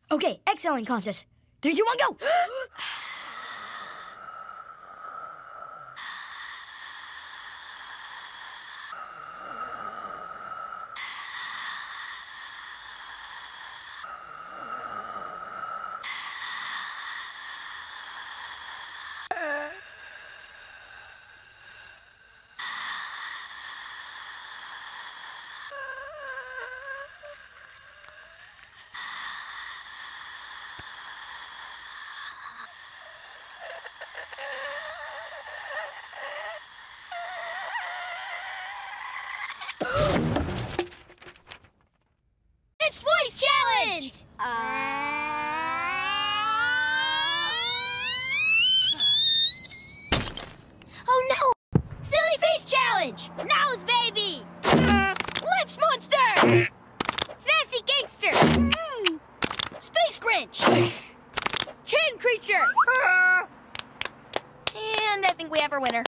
Okay, exhaling contest. 3, 2, 1, go! It's voice challenge! Oh no! Silly face challenge! Nose baby! Lips monster! Sassy gangster! Space Grinch! Chin creature! And I think we have our winner.